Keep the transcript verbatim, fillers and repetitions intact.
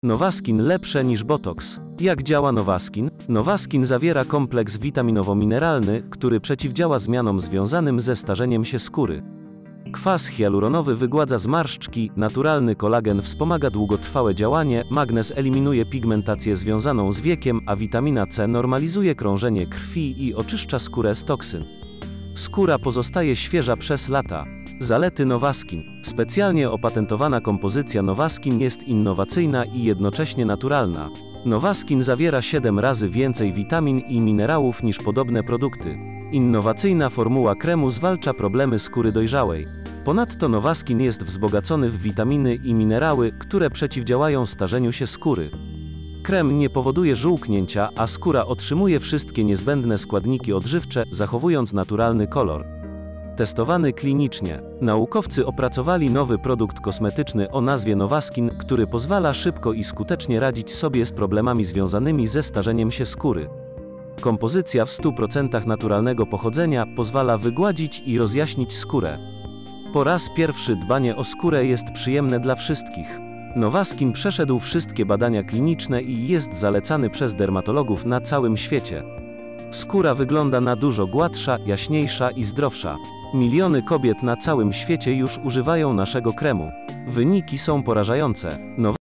Novaskin lepsze niż Botox. Jak działa Novaskin? Novaskin zawiera kompleks witaminowo-mineralny, który przeciwdziała zmianom związanym ze starzeniem się skóry. Kwas hialuronowy wygładza zmarszczki, naturalny kolagen wspomaga długotrwałe działanie, magnez eliminuje pigmentację związaną z wiekiem, a witamina C normalizuje krążenie krwi i oczyszcza skórę z toksyn. Skóra pozostaje świeża przez lata. Zalety Novaskin. Specjalnie opatentowana kompozycja Novaskin jest innowacyjna i jednocześnie naturalna. Novaskin zawiera siedem razy więcej witamin i minerałów niż podobne produkty. Innowacyjna formuła kremu zwalcza problemy skóry dojrzałej. Ponadto Novaskin jest wzbogacony w witaminy i minerały, które przeciwdziałają starzeniu się skóry. Krem nie powoduje żółknięcia, a skóra otrzymuje wszystkie niezbędne składniki odżywcze, zachowując naturalny kolor. Testowany klinicznie. Naukowcy opracowali nowy produkt kosmetyczny o nazwie Novaskin, który pozwala szybko i skutecznie radzić sobie z problemami związanymi ze starzeniem się skóry. Kompozycja w stu procentach naturalnego pochodzenia pozwala wygładzić i rozjaśnić skórę. Po raz pierwszy dbanie o skórę jest przyjemne dla wszystkich. Novaskin przeszedł wszystkie badania kliniczne i jest zalecany przez dermatologów na całym świecie. Skóra wygląda na dużo gładsza, jaśniejsza i zdrowsza. Miliony kobiet na całym świecie już używają naszego kremu. Wyniki są porażające.